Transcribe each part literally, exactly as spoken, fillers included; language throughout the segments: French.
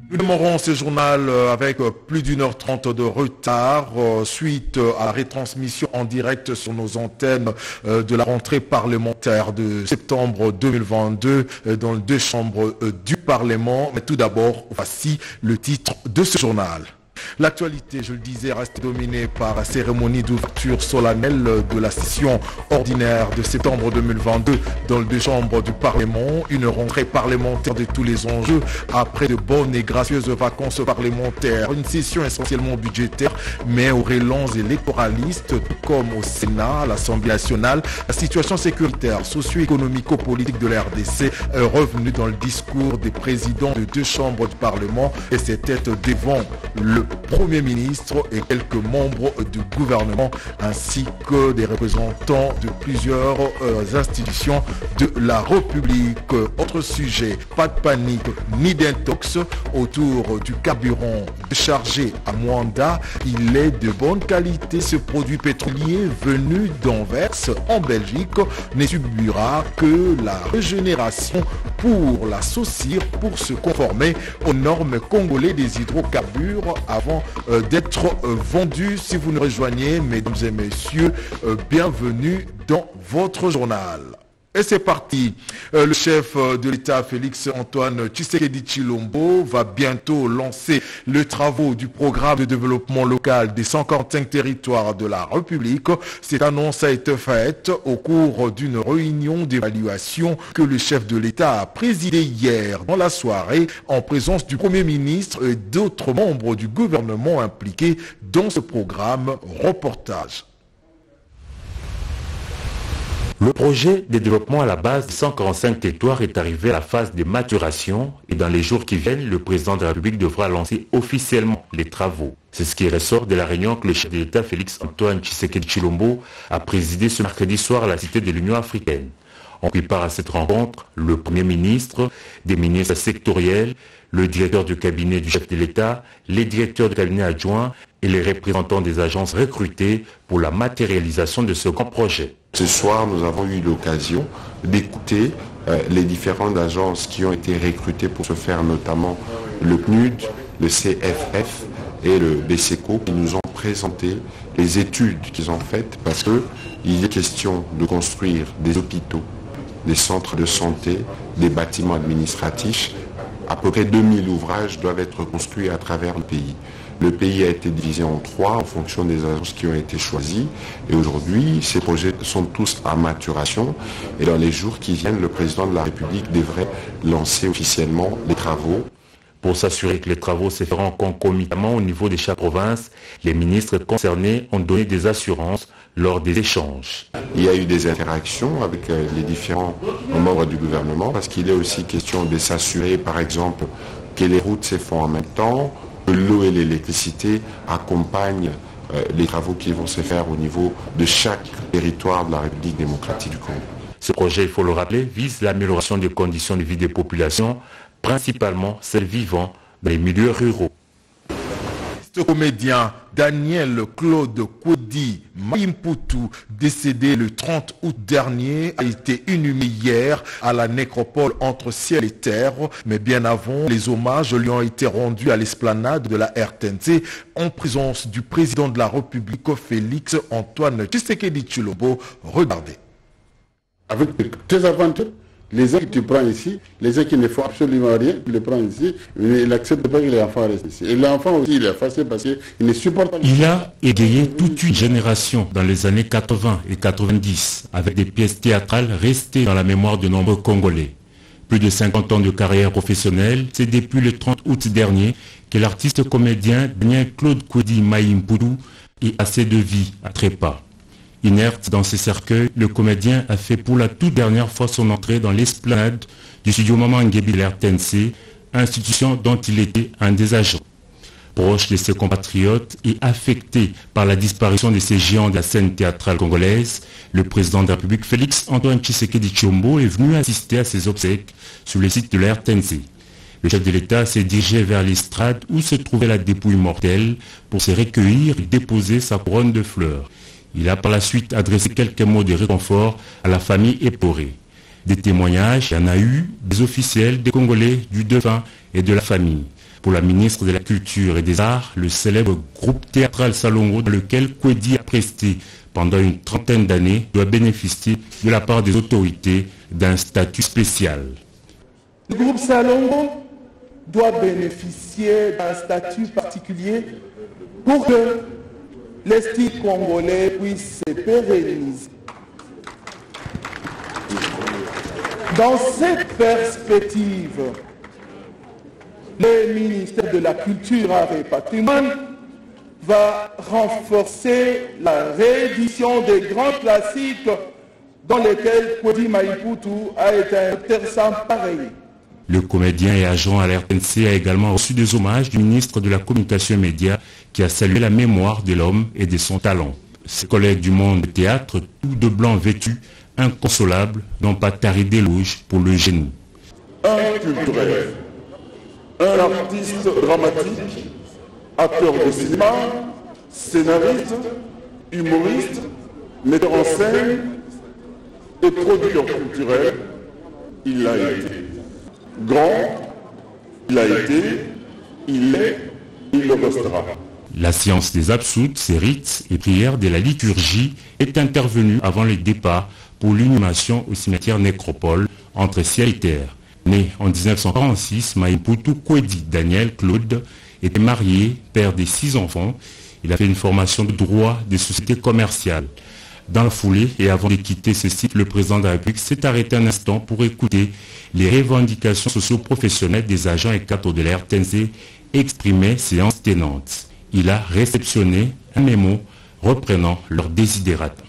Nous démarrons ce journal avec plus d'une heure trente de retard suite à la retransmission en direct sur nos antennes de la rentrée parlementaire de septembre deux mille vingt-deux dans les deux chambres du Parlement. Mais tout d'abord, voici le titre de ce journal. L'actualité, je le disais, reste dominée par la cérémonie d'ouverture solennelle de la session ordinaire de septembre deux mille vingt-deux dans les deux chambres du Parlement. Une rentrée parlementaire de tous les enjeux après de bonnes et gracieuses vacances parlementaires. Une session essentiellement budgétaire, mais aux relents électoralistes, comme au Sénat, à l'Assemblée nationale. La situation sécuritaire, socio-économico-politique de la R D C est revenue dans le discours des présidents de deux chambres du Parlement et c'était devant le Premier ministre et quelques membres du gouvernement ainsi que des représentants de plusieurs euh, institutions de la République. Autre sujet, pas de panique ni d'intox autour du carburant chargé à Mwanda. Il est de bonne qualité. Ce produit pétrolier venu d'Anvers en Belgique ne subira que la régénération pour l'associer, pour se conformer aux normes congolaises des hydrocarbures avant euh, d'être euh, vendu. Si vous nous rejoignez, mesdames et messieurs, euh, bienvenue dans votre journal. Et c'est parti. Euh, le chef de l'État, Félix Antoine Tshisekedi Tshilombo, va bientôt lancer les travaux du programme de développement local des cent quarante-cinq territoires de la République. Cette annonce a été faite au cours d'une réunion d'évaluation que le chef de l'État a présidée hier dans la soirée en présence du Premier ministre et d'autres membres du gouvernement impliqués dans ce programme. Reportage. Le projet de développement à la base de cent quarante-cinq territoires est arrivé à la phase de maturation et dans les jours qui viennent, le président de la République devra lancer officiellement les travaux. C'est ce qui ressort de la réunion que le chef de l'État Félix Antoine Tshisekedi Tshilombo a présidé ce mercredi soir à la Cité de l'Union africaine. On prépare à cette rencontre le Premier ministre, des ministres sectoriels, le directeur du cabinet du chef de l'État, les directeurs de cabinet adjoints et les représentants des agences recrutées pour la matérialisation de ce grand projet. Ce soir, nous avons eu l'occasion d'écouter euh, les différentes agences qui ont été recrutées pour ce faire, notamment le P N U D, le C F F et le B C E C O, qui nous ont présenté les études qu'ils ont faites parce qu'il est question de construire des hôpitaux, des centres de santé, des bâtiments administratifs. À peu près deux mille ouvrages doivent être construits à travers le pays. Le pays a été divisé en trois en fonction des agences qui ont été choisies. Et aujourd'hui, ces projets sont tous à maturation. Et dans les jours qui viennent, le président de la République devrait lancer officiellement les travaux. Pour s'assurer que les travaux se feront concomitamment au niveau de chaque province, les ministres concernés ont donné des assurances lors des échanges. Il y a eu des interactions avec les différents membres du gouvernement parce qu'il est aussi question de s'assurer, par exemple, que les routes se font en même temps, que l'eau et l'électricité accompagnent euh, les travaux qui vont se faire au niveau de chaque territoire de la République démocratique du Congo. Ce projet, il faut le rappeler, vise l'amélioration des conditions de vie des populations, principalement celles vivant dans les milieux ruraux. Ce comédien Daniel Claude Kodi Maïmputu, décédé le trente août dernier, a été inhumé hier à la nécropole entre ciel et terre. Mais bien avant, les hommages lui ont été rendus à l'esplanade de la R T N C en présence du président de la République, Félix Antoine Tshisekedi Tshilombo. Regardez. Avec tes aventures, les gens que tu prends ici, les gens qui ne font absolument rien, tu les prends ici, il n'accepte pas que les enfants restent ici. Et l'enfant aussi, il est effacé parce qu'il ne supporte pas. Il a égayé toute une génération dans les années quatre-vingt et quatre-vingt-dix, avec des pièces théâtrales restées dans la mémoire de nombreux Congolais. Plus de cinquante ans de carrière professionnelle, c'est depuis le trente août dernier que l'artiste comédien Daniel Claude Kodi Maïmputu est assez de vie à trépas. Inerte dans ses cercueils, le comédien a fait pour la toute dernière fois son entrée dans l'esplanade du studio Maman Ngebi de la R T N C, institution dont il était un des agents. Proche de ses compatriotes et affecté par la disparition de ces géants de la scène théâtrale congolaise, le président de la République Félix Antoine Tshisekedi Tshilombo est venu assister à ses obsèques sur le site de la R T N C. Le chef de l'État s'est dirigé vers l'estrade où se trouvait la dépouille mortelle pour se recueillir et déposer sa couronne de fleurs. Il a par la suite adressé quelques mots de réconfort à la famille éplorée. Des témoignages, il y en a eu, des officiels, des Congolais, du défunt et de la famille. Pour la ministre de la Culture et des Arts, le célèbre groupe théâtral Salongo, dans lequel Kwedi a presté pendant une trentaine d'années, doit bénéficier de la part des autorités d'un statut spécial. Le groupe Salongo doit bénéficier d'un statut particulier pour que les styles congolais puissent se pérenniser. Dans cette perspective, le ministère de la Culture, Arts et Patrimoine va renforcer la réédition des grands classiques dans lesquels Kwedi Maïputu a été un acteur sans pareil. Le comédien et agent à l'R T N C a également reçu des hommages du ministre de la Communication et Médias qui a salué la mémoire de l'homme et de son talent. Ses collègues du monde du théâtre, tous de blanc vêtus, inconsolables, n'ont pas tari d'éloges pour le génie. Un culturel, un artiste dramatique, acteur de cinéma, scénariste, humoriste, metteur en scène et producteur culturel, il l'a été. Grand, il a été, il est, il le restera. La séance des absoutes, ses rites et prières de la liturgie est intervenue avant le départ pour l'inhumation au cimetière Nécropole entre ciel et terre. Né en mille neuf cent quarante-six, Maïputu Kwedi Daniel Claude était marié, père de six enfants. Il a fait une formation de droit des sociétés commerciales. Dans la foulée et avant de quitter ce site, le président de la République s'est arrêté un instant pour écouter les revendications socio-professionnelles des agents et cadres de la R T N C exprimées séance tenante. Il a réceptionné un mémo reprenant leurs désidératas.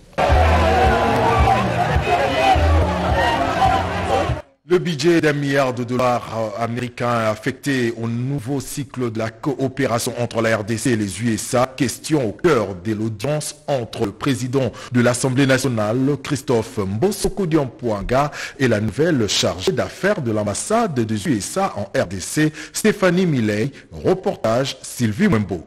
Le budget d'un milliard de dollars américains affecté au nouveau cycle de la coopération entre la R D C et les U S A. Question au cœur de l'audience entre le président de l'Assemblée nationale, Christophe Mbosoko Diampouanga, et la nouvelle chargée d'affaires de l'ambassade des U S A en R D C, Stéphanie Millet. Reportage Sylvie Mwembo.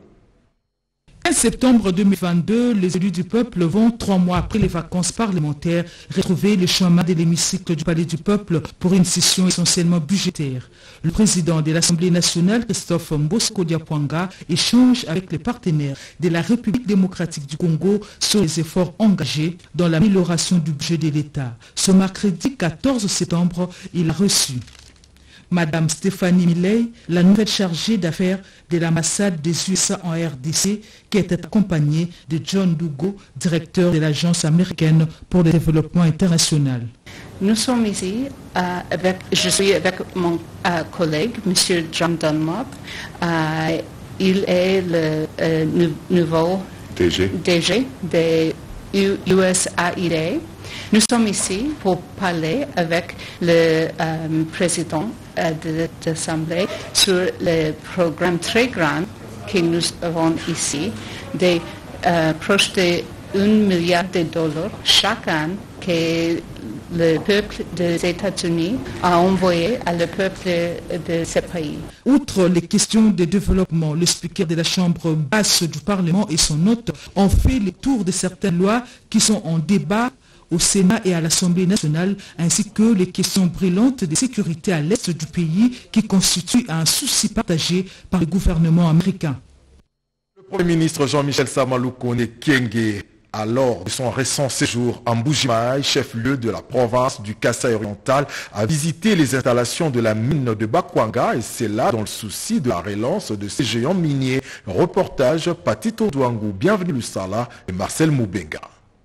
En septembre deux mille vingt-deux, les élus du peuple vont, trois mois après les vacances parlementaires, retrouver le chemin de l'hémicycle du Palais du Peuple pour une session essentiellement budgétaire. Le président de l'Assemblée nationale, Christophe Mbosoko Diampouanga, échange avec les partenaires de la République démocratique du Congo sur les efforts engagés dans l'amélioration du budget de l'État. Ce mercredi quatorze septembre, il a reçu Madame Stéphanie Millet, la nouvelle chargée d'affaires de l'ambassade des U S A en R D C, qui était accompagnée de John Dugo, directeur de l'Agence américaine pour le développement international. Nous sommes ici, euh, avec, je suis avec mon euh, collègue, M. John Dunlop. Euh, il est le euh, nou nouveau D G, D G de U S A I D. Nous sommes ici pour parler avec le euh, président euh, de l'Assemblée sur le programme très grand que nous avons ici, de euh, proche de un milliard de dollars chaque année que le peuple des États-Unis a envoyé à le peuple de ce pays. Outre les questions de développement, le speaker de la Chambre basse du Parlement et son hôte ont fait le tour de certaines lois qui sont en débat au Sénat et à l'Assemblée nationale, ainsi que les questions brûlantes de sécurité à l'est du pays qui constituent un souci partagé par le gouvernement américain. Le Premier ministre Jean-Michel Samalukonde Kyenge, à lors de son récent séjour en Mbuji-Mayi, chef-lieu de la province du Kasaï oriental, a visité les installations de la mine de Bakwanga, et c'est là dans le souci de la relance de ces géants miniers. Reportage Patito Douangou, bienvenue Lusala et Marcel Moubenga.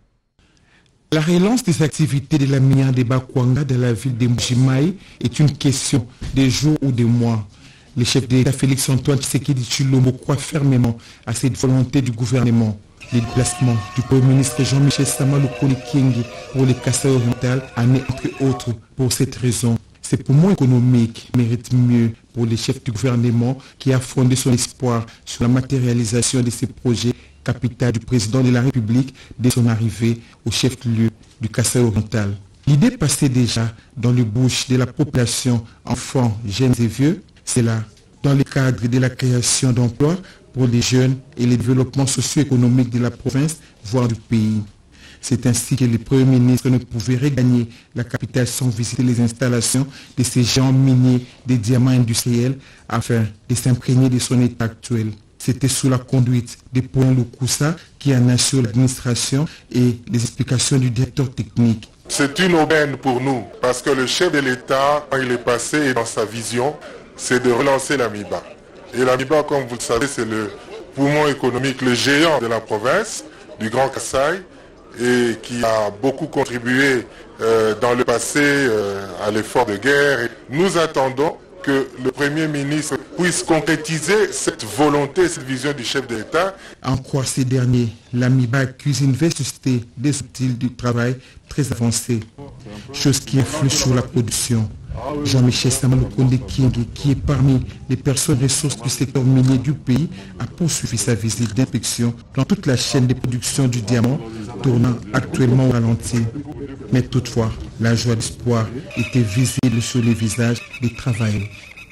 La relance des activités de la mine de Bakwanga de la ville de Mbuji-Mayi est une question des jours ou des mois. Le chef d'État Félix Antoine Tshisekedi Tshilombo croit fermement à cette volonté du gouvernement. Les déplacements du Premier ministre Jean-Michel Samalukonde Kyenge pour le Kasaï oriental en est entre autres pour cette raison. Ces poumons économiques méritent mieux pour les chefs du gouvernement qui a fondé son espoir sur la matérialisation de ces projets capital du président de la République dès son arrivée au chef-lieu du Kasaï oriental. L'idée passait déjà dans les bouches de la population, enfants, jeunes et vieux. C'est là, dans le cadre de la création d'emplois pour les jeunes et le développement socio-économique de la province, voire du pays. C'est ainsi que le Premier ministre ne pouvait regagner la capitale sans visiter les installations de ces géants miniers des diamants industriels afin de s'imprégner de son état actuel. C'était sous la conduite de Paul Loukoussa qui en assure l'administration et les explications du directeur technique. C'est une aubaine pour nous parce que le chef de l'État, quand il est passé et dans sa vision, c'est de relancer l'Amiba. Et l'Amiba, comme vous le savez, c'est le poumon économique, le géant de la province, du Grand Kasaï, et qui a beaucoup contribué euh, dans le passé euh, à l'effort de guerre. Et nous attendons que le Premier ministre puisse concrétiser cette volonté, cette vision du chef de l'État. En quoi ces derniers, l'Amiba accuse une vestusté des outils du travail très avancés, chose qui influe sur la production. Jean-Michel Samaloukonde Kienge, qui est parmi les personnes ressources du secteur minier du pays, a poursuivi sa visite d'inspection dans toute la chaîne de production du diamant, tournant actuellement au ralenti. Mais toutefois, la joie d'espoir était visible sur les visages des travailleurs.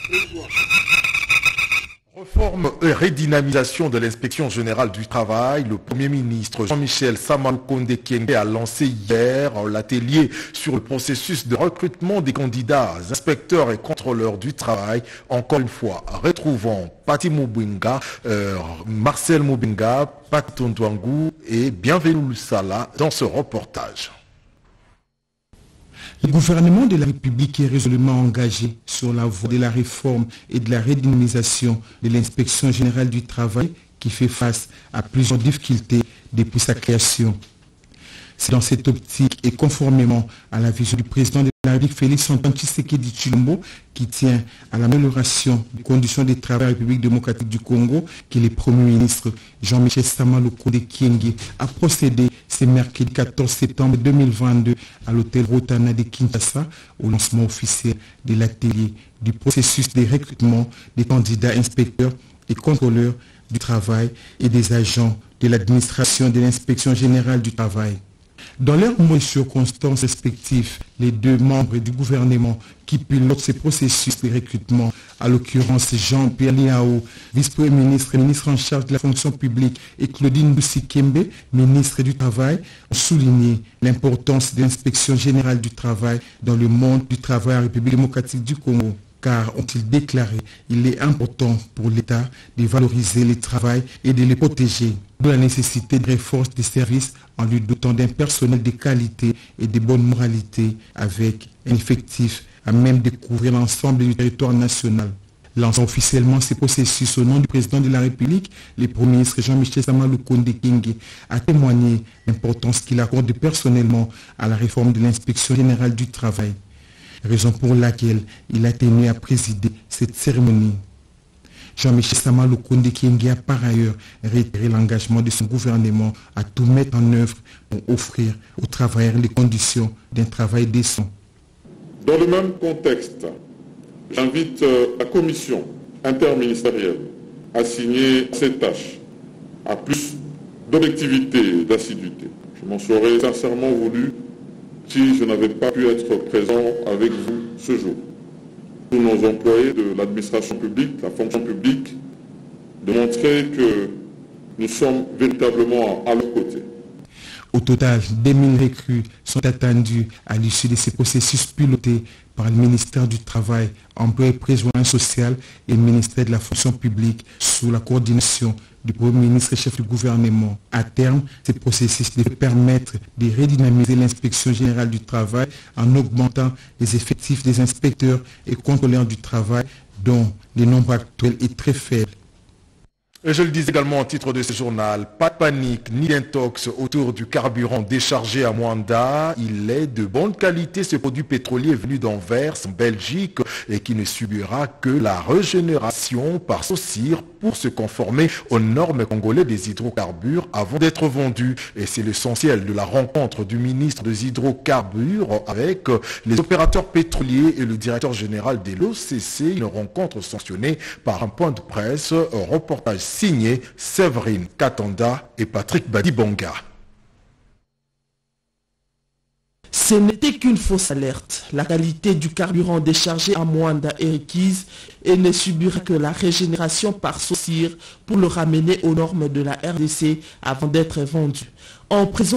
Réforme et redynamisation de l'inspection générale du travail, le Premier ministre Jean-Michel Samaloukonde Kienge a lancé hier l'atelier sur le processus de recrutement des candidats inspecteurs et contrôleurs du travail. Encore une fois, retrouvons Pati Moubinga, euh, Marcel Moubinga, Pati Tondouangou et Bienvenue Lusala dans ce reportage. Le gouvernement de la République est résolument engagé sur la voie de la réforme et de la redynamisation de l'inspection générale du travail qui fait face à plusieurs difficultés depuis sa création. C'est dans cette optique et conformément à la vision du président de la République Félix-Antoine Tshisekedi Tshilombo qui tient à l'amélioration des conditions de travail à la République démocratique du Congo que le Premier ministre Jean-Michel Samaloukonde Kienge a procédé ce mercredi quatorze septembre deux mille vingt-deux à l'hôtel Rotana de Kinshasa au lancement officiel de l'atelier du processus de recrutement des candidats inspecteurs et contrôleurs du travail et des agents de l'administration de l'inspection générale du travail. Dans leurs mots et circonstances respectives, les deux membres du gouvernement qui pilotent ces processus de recrutement, à l'occurrence Jean-Pierre Liao, vice-premier ministre et ministre en charge de la fonction publique, et Claudine Boussi-Kembe, ministre du Travail, ont souligné l'importance de l'inspection générale du travail dans le monde du travail en République démocratique du Congo. Car, ont-ils déclaré, il est important pour l'État de valoriser le travail et de le protéger. D'où la nécessité de renforcer des services en lui dotant d'un personnel de qualité et de bonne moralité avec un effectif à même de couvrir l'ensemble du territoire national. Lançant officiellement ces processus au nom du président de la République, le Premier ministre Jean-Michel Samaloukonde Kienge a témoigné l'importance qu'il accorde personnellement à la réforme de l'inspection générale du travail. Raison pour laquelle il a tenu à présider cette cérémonie. Jean-Michel Samaloukonde Kienge a par ailleurs réitéré l'engagement de son gouvernement à tout mettre en œuvre pour offrir aux travailleurs les conditions d'un travail décent. Dans le même contexte, j'invite la commission interministérielle à signer cette tâche à plus d'objectivité et d'assiduité. Je m'en serais sincèrement voulu si je n'avais pas pu être présent avec vous ce jour. Tous nos employés de l'administration publique, la fonction publique, de montrer que nous sommes véritablement à leur côté. Au total, deux mille recrues sont attendues à l'issue de ces processus pilotés par le ministère du Travail, Emploi et Prévoyance sociale et le ministère de la Fonction publique sous la coordination du Premier ministre et chef du gouvernement. À terme, ces processus devraient permettre de redynamiser l'inspection générale du travail en augmentant les effectifs des inspecteurs et contrôleurs du travail dont le nombre actuel est très faible. Et je le dis également en titre de ce journal, pas de panique ni d'intox autour du carburant déchargé à Mwanda. Il est de bonne qualité, ce produit pétrolier venu d'Anvers, en Belgique, et qui ne subira que la régénération par Saucir pour se conformer aux normes congolaises des hydrocarbures avant d'être vendu. Et c'est l'essentiel de la rencontre du ministre des hydrocarbures avec les opérateurs pétroliers et le directeur général de l'O C C. Une rencontre sanctionnée par un point de presse, un reportage signé Séverine Katanda et Patrick Badibonga. Ce n'était qu'une fausse alerte. La qualité du carburant déchargé à Mwanda est requise et ne subira que la régénération par Saucir pour le ramener aux normes de la R D C avant d'être vendu. En présence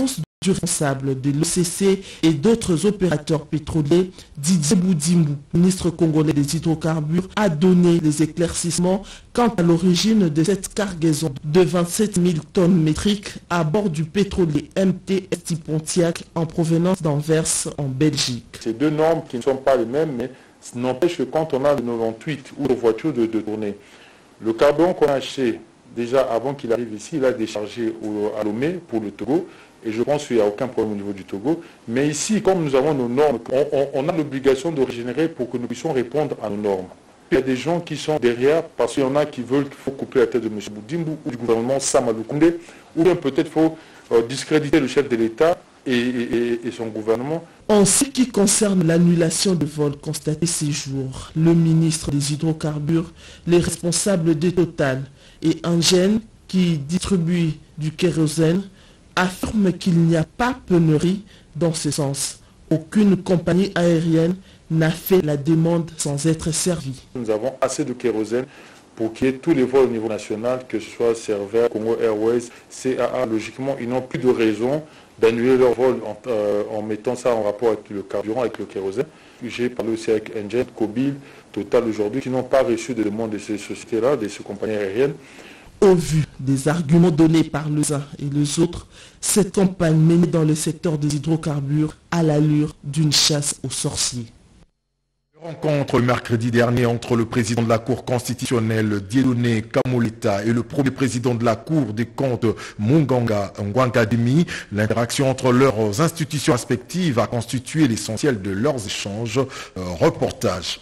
du responsable de l'O C C et d'autres opérateurs pétroliers, Didier Boudimou, ministre congolais des hydrocarbures, a donné des éclaircissements quant à l'origine de cette cargaison de vingt-sept mille tonnes métriques à bord du pétrolier M T S Pontiac en provenance d'Anvers en Belgique. C'est deux normes qui ne sont pas les mêmes, mais n'empêche que quand on a le quatre-vingt-huit ou les voitures de, de tournée, le carburant qu'on a acheté déjà avant qu'il arrive ici, il a déchargé au, à Lomé pour le Togo, et je pense qu'il n'y a aucun problème au niveau du Togo. Mais ici, comme nous avons nos normes, on, on, on a l'obligation de régénérer pour que nous puissions répondre à nos normes. Il y a des gens qui sont derrière parce qu'il y en a qui veulent qu'il faut couper la tête de M. Boudimou ou du gouvernement Samadou Koundé, ou bien peut-être qu'il faut euh, discréditer le chef de l'État et, et, et son gouvernement. En ce qui concerne l'annulation de vols constatés ces jours, le ministre des Hydrocarbures, les responsables de Total et Engen qui distribuent du kérosène affirment qu'il n'y a pas pénurie dans ce sens. Aucune compagnie aérienne n'a fait la demande sans être servie. Nous avons assez de kérosène pour qu'il y ait tous les vols au niveau national, que ce soit Server, Congo Airways, C A A. Logiquement, ils n'ont plus de raison d'annuler leur vol en, euh, en mettant ça en rapport avec le carburant, avec le kérosène. J'ai parlé aussi avec Engen, Kobil, Total aujourd'hui, qui n'ont pas reçu de demande de ces sociétés-là, de ces compagnies aériennes. Au vu des arguments donnés par les uns et les autres, cette campagne menée dans le secteur des hydrocarbures a l'allure d'une chasse aux sorciers. Rencontre le mercredi dernier entre le président de la Cour constitutionnelle Dieudonné Kamoleta et le premier président de la Cour des comptes Munganga Ngwangadimi. L'interaction entre leurs institutions respectives a constitué l'essentiel de leurs échanges. Euh, reportage.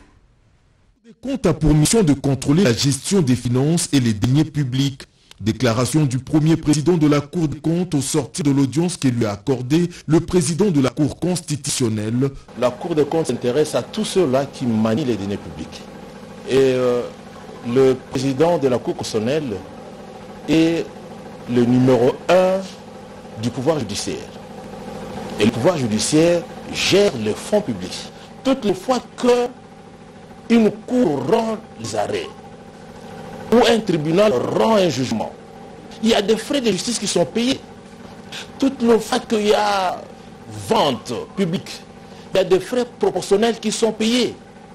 Le compte a pour mission de contrôler la gestion des finances et les deniers publics. Déclaration du premier président de la Cour des comptes au sortir de l'audience qui lui a accordé le président de la Cour constitutionnelle. La Cour des comptes s'intéresse à tous ceux-là qui manient les deniers publics. Et euh, le président de la Cour constitutionnelle est le numéro un du pouvoir judiciaire. Et le pouvoir judiciaire gère les fonds publics. Toutes les fois qu'une cour rend les arrêts, ou un tribunal rend un jugement, il y a des frais de justice qui sont payés. Toutes les fois qu'il y a vente publique, il y a des frais proportionnels qui sont payés.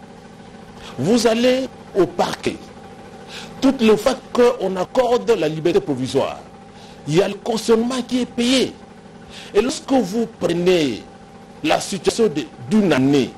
Vous allez au parquet. Toutes les fois qu'on accorde la liberté provisoire, il y a le cautionnement qui est payé. Et lorsque vous prenez la situation d'une année,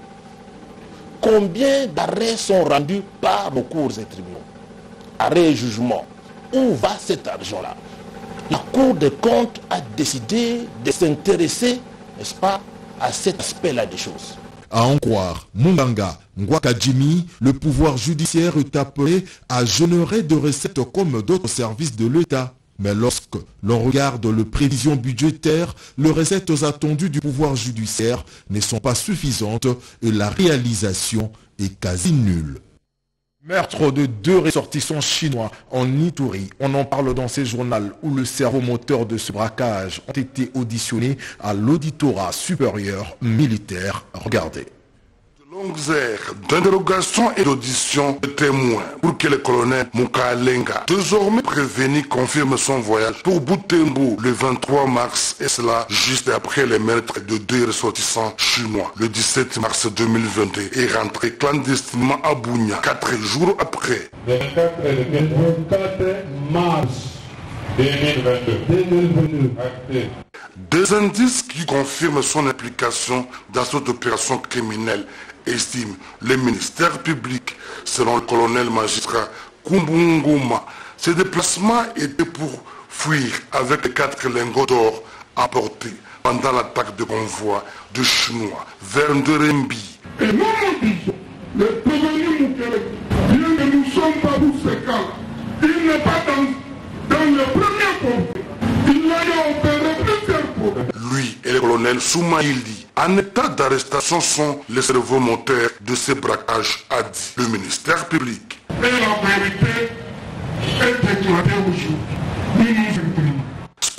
combien d'arrêts sont rendus par nos cours et tribunaux? Arrêt et jugement. Où va cet argent-là? La Cour des comptes a décidé de s'intéresser, n'est-ce pas, à cet aspect-là des choses. À en croire Munganga Ngwangadimi, le pouvoir judiciaire est appelé à générer de recettes comme d'autres services de l'État. Mais lorsque l'on regarde les prévisions budgétaires, les recettes attendues du pouvoir judiciaire ne sont pas suffisantes et la réalisation est quasi nulle. Meurtre de deux ressortissants chinois en Ituri. On en parle dans ces journaux où le cerveau moteur de ce braquage ont été auditionnés à l'auditorat supérieur militaire. Regardez. Longues heures d'interrogation et d'audition de témoins pour que le colonel Mukalenga, désormais prévenu, confirme son voyage pour Butembo le vingt-trois mars, et cela juste après le meurtre de deux ressortissants chinois le dix-sept mars deux mille vingt-deux, et rentré clandestinement à Bunia quatre jours après. vingt-quatre mars deux mille vingt-deux. Des indices qui confirment son implication dans cette opération criminelle, estime le ministère public. Selon le colonel magistrat Kumbunguma, ces déplacements étaient pour fuir avec les quatre lingots d'or apportés pendant l'attaque de convoi de Chinois vers Ndorembi. Et nous, le prévenu Mukele, bien que nous ne sommes pas pour ce cas, il n'est pas dans, dans le premier convoi. Il a opéré plusieurs fois. Lui et le colonel Soumaïli, en état d'arrestation, sont les cerveaux moteurs de ces braquages, a dit le ministère public. Et la vérité est éclatée aujourd'hui. Nous nous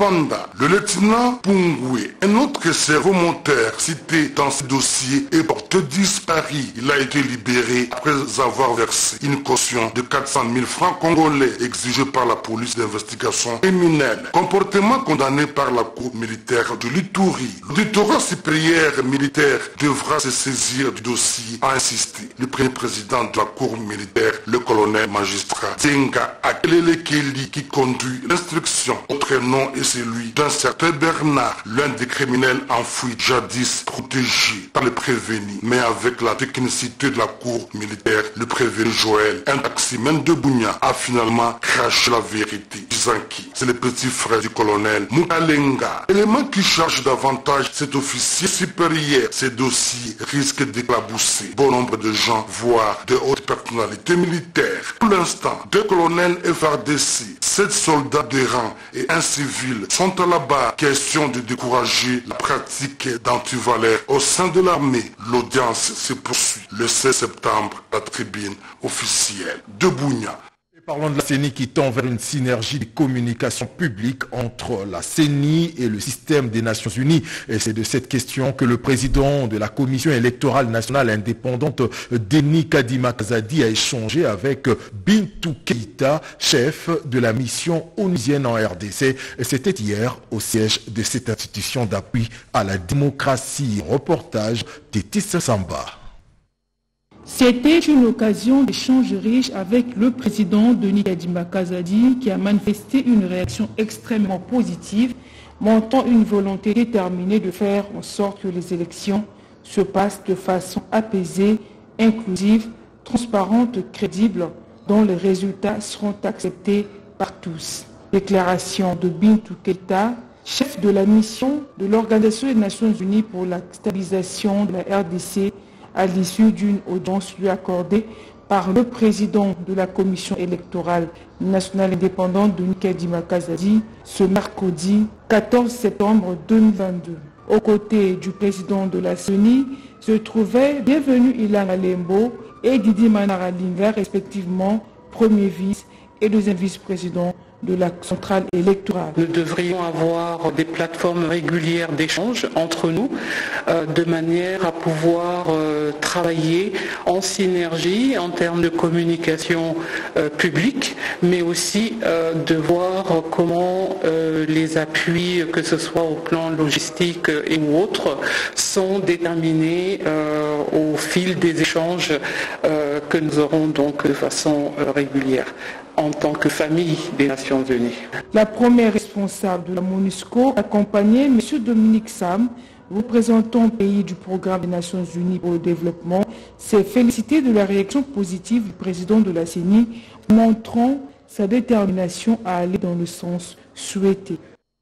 Cependant, le lieutenant Pungwe, un autre servomonteur cité dans ce dossier, est porté disparu. Il a été libéré après avoir versé une caution de quatre cent mille francs congolais exigée par la police d'investigation criminelle. Comportement condamné par la cour militaire de l'Ituri. L'auditorat supérieur militaire devra se saisir du dossier, a insisté le premier président de la cour militaire, le colonel magistrat Zenga Akelele-Kelly, qui conduit l'instruction. Autre nom est celui d'un certain Bernard, l'un des criminels enfouis jadis protégé par le prévenu. Mais avec la technicité de la cour militaire, le prévenu Joël, un taximène de Bounia, a finalement craché la vérité. Zanki, c'est le petit frère du colonel Mukalenga. Élément qui charge davantage cet officier supérieur. Ces dossiers risquent d'éclabousser bon nombre de gens, voire de hautes personnalités militaires. Pour l'instant, deux colonels F R D C, sept soldats de rang et un civil sont à la barre. Question de décourager la pratique d'antivaleurs au sein de l'armée. L'audience se poursuit le seize septembre à la tribune officielle de Bounia. Parlons de la C E N I qui tend vers une synergie de communication publique entre la C E N I et le système des Nations Unies. Et c'est de cette question que le président de la Commission électorale nationale indépendante, Denis Kadima Kazadi, a échangé avec Bintou Keïta, chef de la mission onusienne en R D C. Et c'était hier au siège de cette institution d'appui à la démocratie. Reportage Tétis Samba. C'était une occasion d'échange riche avec le président Denis Kadima Kazadi qui a manifesté une réaction extrêmement positive, montrant une volonté déterminée de faire en sorte que les élections se passent de façon apaisée, inclusive, transparente, crédible, dont les résultats seront acceptés par tous. Déclaration de Bintou Keïta, chef de la mission de l'Organisation des Nations Unies pour la stabilisation de la R D C, à l'issue d'une audience lui accordée par le président de la Commission électorale nationale indépendante Denis Kadima Kazadi ce mercredi quatorze septembre deux mille vingt-deux. Aux côtés du président de la C E N I se trouvaient Bienvenu Ilan Alembo et Didi Manaralinga, respectivement premier vice et deuxième vice-président de la centrale électorale. Nous devrions avoir des plateformes régulières d'échange entre nous euh, de manière à pouvoir euh, travailler en synergie en termes de communication euh, publique, mais aussi euh, de voir comment euh, les appuis, que ce soit au plan logistique et ou autres, sont déterminés euh, au fil des échanges euh, que nous aurons donc de façon euh, régulière en tant que famille des Nations Unies. La première responsable de la MONUSCO, accompagnée M. Dominique Sam, représentant pays du programme des Nations Unies pour le développement, s'est félicité de la réaction positive du président de la C E N I, montrant sa détermination à aller dans le sens souhaité.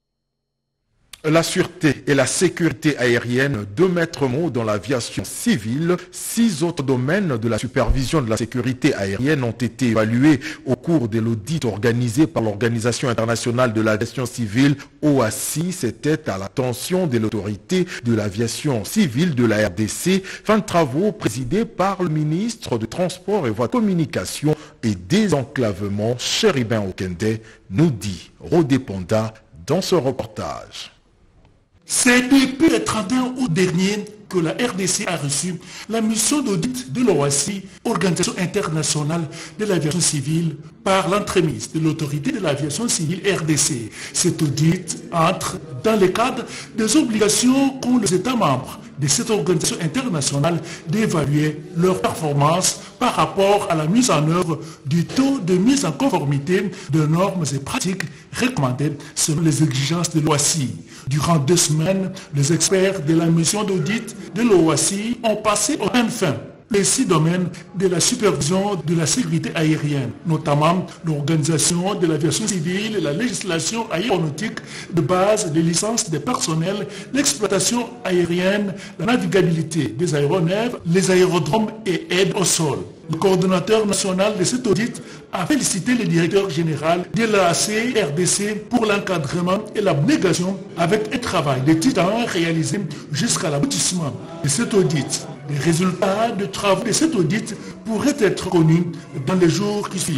La sûreté et la sécurité aérienne, deux maîtres mots dans l'aviation civile. Six autres domaines de la supervision de la sécurité aérienne ont été évalués au cours de l'audit organisé par l'Organisation internationale de l'aviation civile, O A C I. C'était à l'attention de l'autorité de l'aviation civile de la R D C. Fin de travaux présidés par le ministre de Transport et Voies de Communication et Désenclavement, Chéribin Okende, nous dit Rodé Ponda dans ce reportage. C'est depuis le trente et un août dernier que la R D C a reçu la mission d'audit de l'O A C I, Organisation internationale de l'aviation civile, par l'entremise de l'autorité de l'aviation civile R D C. Cet audit entre dans le cadre des obligations qu'ont les États membres de cette organisation internationale d'évaluer leur performance par rapport à la mise en œuvre du taux de mise en conformité de normes et pratiques recommandées selon les exigences de l'O A C I. Durant deux semaines, les experts de la mission d'audit de l'O A C I ont passé au même fin les six domaines de la supervision de la sécurité aérienne, notamment l'organisation de l'aviation civile, la législation aéronautique de base, les licences des personnels, l'exploitation aérienne, la navigabilité des aéronefs, les aérodromes et aides au sol. Le coordonnateur national de cet audit a félicité le directeur général de l'A A C R D C pour l'encadrement et l'abnégation avec un travail de titan réalisé jusqu'à l'aboutissement de cet audit. Les résultats de travaux de cet audit pourraient être connus dans les jours qui suivent.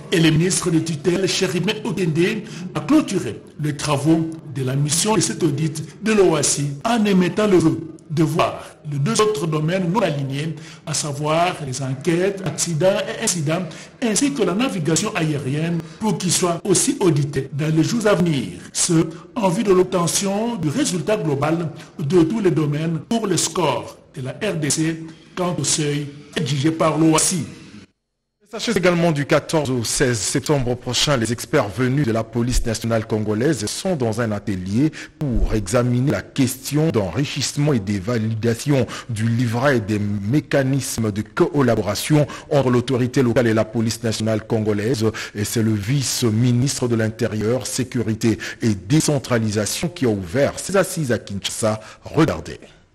et le ministre de tutelle, Cherimé Okende, a clôturé les travaux de la mission de cet audit de l'O A C I en émettant le vœu de voir les deux autres domaines non alignés, à savoir les enquêtes, accidents et incidents, ainsi que la navigation aérienne, pour qu'ils soient aussi audités dans les jours à venir. Ce, en vue de l'obtention du résultat global de tous les domaines pour le score de la R D C quant au seuil exigé par l'O A C I. Sachez également du quatorze au seize septembre prochain, les experts venus de la police nationale congolaise sont dans un atelier pour examiner la question d'enrichissement et des validations du livret et des mécanismes de collaboration entre l'autorité locale et la police nationale congolaise. Et c'est le vice-ministre de l'Intérieur, Sécurité et Décentralisation qui a ouvert ses assises à Kinshasa. Regardez.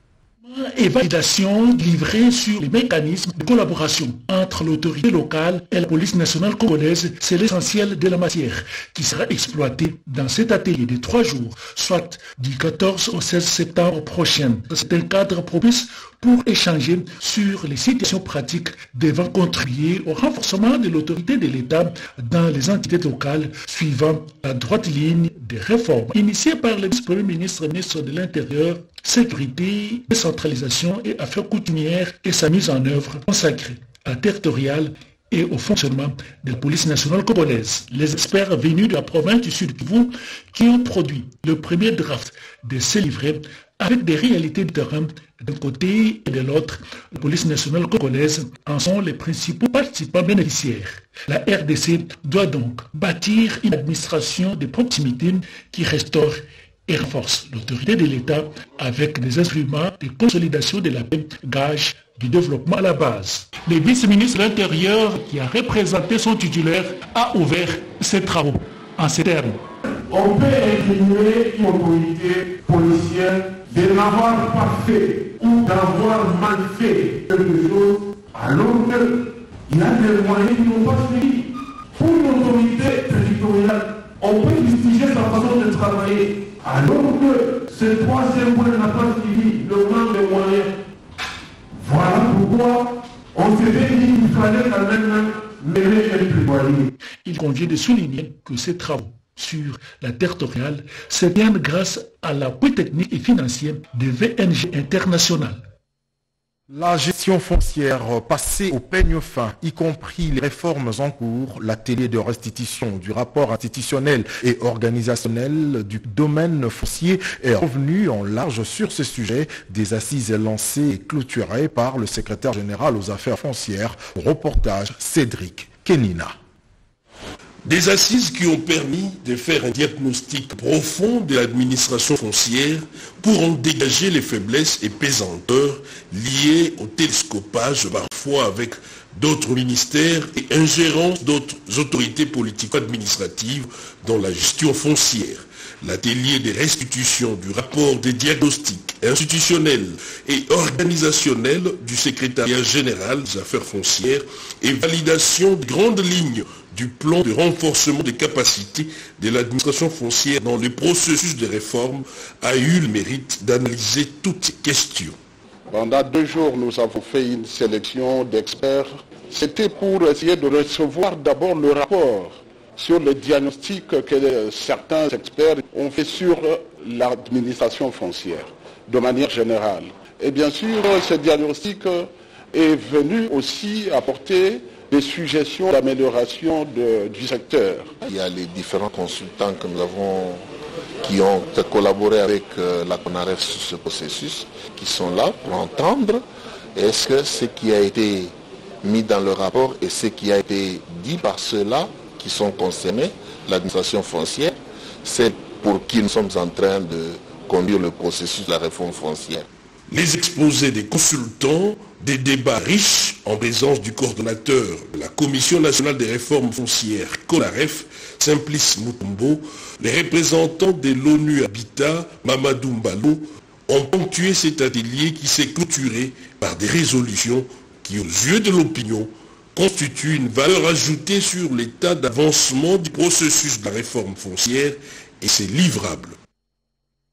Et validation livrée sur les mécanismes de collaboration entre l'autorité locale et la police nationale congolaise, c'est l'essentiel de la matière qui sera exploitée dans cet atelier de trois jours, soit du quatorze au seize septembre prochain. C'est un cadre propice pour échanger sur les situations pratiques devant contribuer au renforcement de l'autorité de l'État dans les entités locales, suivant la droite ligne des réformes initiées par le vice-premier ministre, ministre de l'Intérieur, Sécurité, Décentralisation et Affaires coutumières et sa mise en œuvre consacrée à la territoriale et au fonctionnement de la police nationale congolaise. Les experts venus de la province du Sud Kivu qui ont produit le premier draft de ces livrets avec des réalités de terrain d'un côté et de l'autre, la police nationale congolaise en sont les principaux participants bénéficiaires. La R D C doit donc bâtir une administration de proximité qui restaure et renforce l'autorité de l'État avec des instruments de consolidation de la paix, gage du développement à la base. Le vice-ministre de l'Intérieur, qui a représenté son titulaire, a ouvert ses travaux en ces termes. On peut incriminer une autorité policière de n'avoir pas fait ou d'avoir mal fait quelque chose alors qu'il y a des moyens qui n'ont pas suivi. Pour une autorité territoriale, on peut justifier sa façon de travailler alors que ce troisième point n'a pas suivi le manque de moyens. Voilà pourquoi on s'était dit qu'il fallait quand même mener un plaidoyer. Il convient de souligner que ces travaux sur la territoriale se tiennent grâce à l'appui technique et financier de V N G international. La gestion foncière passée au peigne fin, y compris les réformes en cours, l'atelier de restitution du rapport institutionnel et organisationnel du domaine foncier est revenu en large sur ce sujet. Des assises lancées et clôturées par le secrétaire général aux affaires foncières. Reportage Cédric Kenina. Des assises qui ont permis de faire un diagnostic profond de l'administration foncière pour en dégager les faiblesses et pesanteurs liées au télescopage parfois avec d'autres ministères et ingérence d'autres autorités politico-administratives dans la gestion foncière. L'atelier des restitutions du rapport des diagnostics institutionnels et organisationnels du secrétariat général des affaires foncières et validation de grandes lignes du plan de renforcement des capacités de l'administration foncière dans le processus de réforme a eu le mérite d'analyser toutes ces questions. Pendant deux jours, nous avons fait une sélection d'experts. C'était pour essayer de recevoir d'abord le rapport sur le diagnostic que certains experts ont fait sur l'administration foncière, de manière générale. Et bien sûr, ce diagnostic est venu aussi apporter des suggestions d'amélioration de, du secteur. Il y a les différents consultants que nous avons, qui ont collaboré avec euh, la CONAREF sur ce processus, qui sont là pour entendre est-ce que ce qui a été mis dans le rapport et ce qui a été dit par ceux-là qui sont concernés, l'administration foncière, c'est pour qui nous sommes en train de conduire le processus de la réforme foncière. Les exposés des consultants, des débats riches en présence du coordonnateur de la Commission nationale des réformes foncières, CONAREF, Simplice Mutombo, les représentants de l'ONU Habitat, Mamadou Mbalo, ont ponctué cet atelier qui s'est clôturé par des résolutions qui, aux yeux de l'opinion, constituent une valeur ajoutée sur l'état d'avancement du processus de la réforme foncière et ses livrables.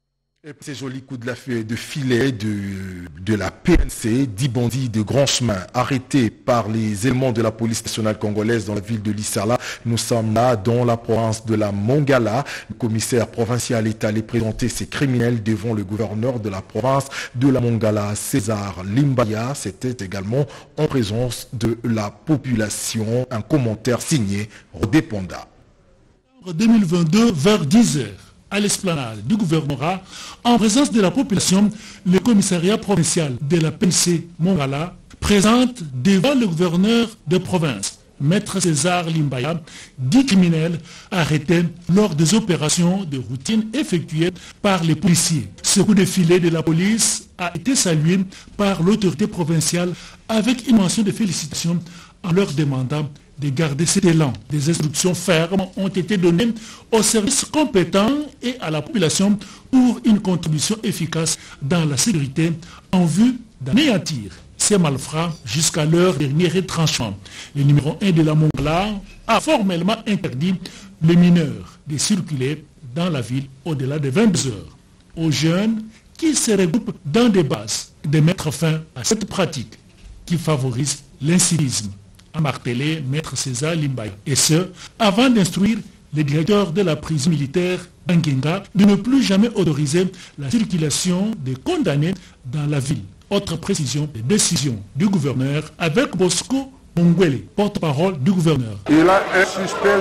Ces jolis coups de, la, de filet de, de la P N C, dix bandits de grand chemin arrêtés par les éléments de la police nationale congolaise dans la ville de Lissala. Nous sommes là dans la province de la Mongala. Le commissaire provincial est allé présenter ces criminels devant le gouverneur de la province de la Mongala, César Limbaya. C'était également en présence de la population. Un commentaire signé Rodé Ponda. deux mille vingt-deux, vers dix heures. À l'esplanade du gouvernorat, en présence de la population, le commissariat provincial de la P N C Mongala présente devant le gouverneur de province, Maître César Limbaya, dix criminels arrêtés lors des opérations de routine effectuées par les policiers. Ce coup de filet de la police a été salué par l'autorité provinciale avec une mention de félicitations en leur demandant de garder cet élan. Des instructions fermes ont été données aux services compétents et à la population pour une contribution efficace dans la sécurité en vue d'anéantir ces malfrats jusqu'à leur dernier retranchement. Le numéro un de la Mongala a formellement interdit les mineurs de circuler dans la ville au-delà de vingt-deux heures. Aux jeunes qui se regroupent dans des bases de mettre fin à cette pratique qui favorise l'incivisme, a martelé Maître César Limbaya. Et ce, avant d'instruire le directeur de la prison militaire d'Angenga de ne plus jamais autoriser la circulation des condamnés dans la ville. Autre précision des décisions du gouverneur avec Bosco Mongwele, porte-parole du gouverneur. Il a insisté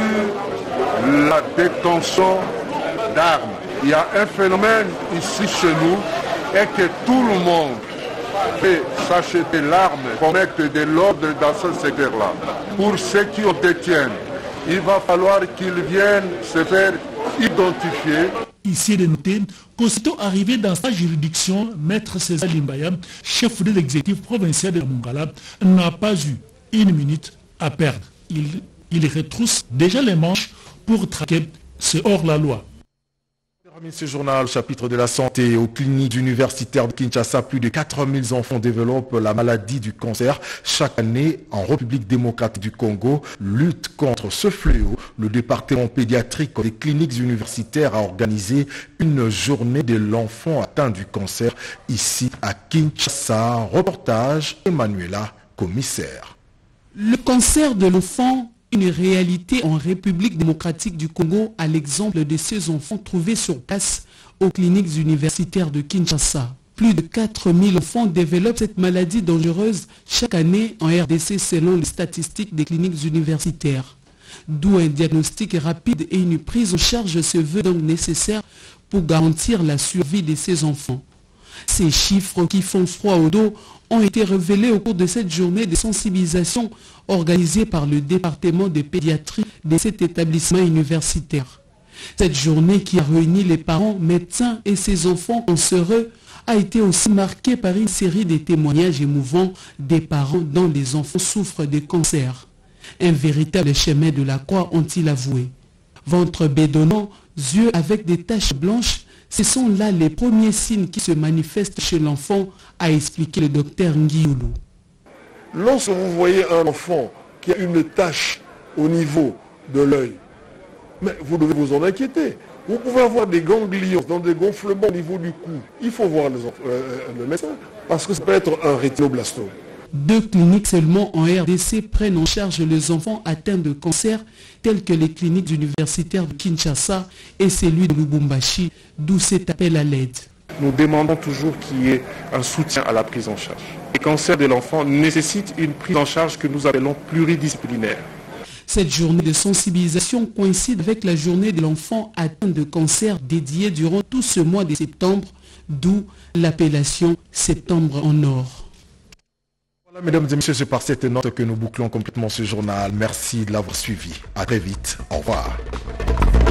sur la détention d'armes. Il y a un phénomène ici chez nous et que tout le monde et s'acheter l'arme pour mettre de l'ordre dans ce secteur-là. Pour ceux qui en détiennent, il va falloir qu'ils viennent se faire identifier. Ici de noter qu'aussitôt arrivé dans sa juridiction, Maître César Limbaya, chef de l'exécutif provincial de la Mongala, n'a pas eu une minute à perdre. Il, il retrousse déjà les manches pour traquer ce hors-la-loi. Ce journal, chapitre de la santé, aux cliniques universitaires de Kinshasa, plus de quatre mille enfants développent la maladie du cancer chaque année en République démocratique du Congo. Lutte contre ce fléau, le département pédiatrique des cliniques universitaires a organisé une journée de l'enfant atteint du cancer ici à Kinshasa. Reportage Emmanuela, commissaire. Le cancer de l'enfant, une réalité en République démocratique du Congo, à l'exemple de ces enfants trouvés sur place aux cliniques universitaires de Kinshasa. Plus de quatre mille enfants développent cette maladie dangereuse chaque année en R D C selon les statistiques des cliniques universitaires. D'où un diagnostic rapide et une prise en charge se veut donc nécessaire pour garantir la survie de ces enfants. Ces chiffres qui font froid au dos ont été révélés au cours de cette journée de sensibilisation organisée par le département de pédiatrie de cet établissement universitaire. Cette journée qui a réuni les parents, médecins et ses enfants cancéreux a été aussi marquée par une série de témoignages émouvants des parents dont les enfants souffrent de cancer. Un véritable chemin de la croix, ont-ils avoué. Ventre bédonnant, yeux avec des taches blanches, ce sont là les premiers signes qui se manifestent chez l'enfant, a expliqué le docteur Ngioulou. Lorsque vous voyez un enfant qui a une tache au niveau de l'œil, mais vous devez vous en inquiéter. Vous pouvez avoir des ganglions, dans des gonflements au niveau du cou. Il faut voir les euh, le médecin, parce que ça peut être un rétinoblastome. Deux cliniques seulement en R D C prennent en charge les enfants atteints de cancer, telles que les cliniques universitaires de Kinshasa et celui de Lubumbashi, d'où cet appel à l'aide. Nous demandons toujours qu'il y ait un soutien à la prise en charge. Les cancers de l'enfant nécessitent une prise en charge que nous appelons pluridisciplinaire. Cette journée de sensibilisation coïncide avec la journée de l'enfant atteint de cancer dédiée durant tout ce mois de septembre, d'où l'appellation Septembre en or. Voilà, mesdames et messieurs, c'est par cette note que nous bouclons complètement ce journal. Merci de l'avoir suivi. À très vite. Au revoir.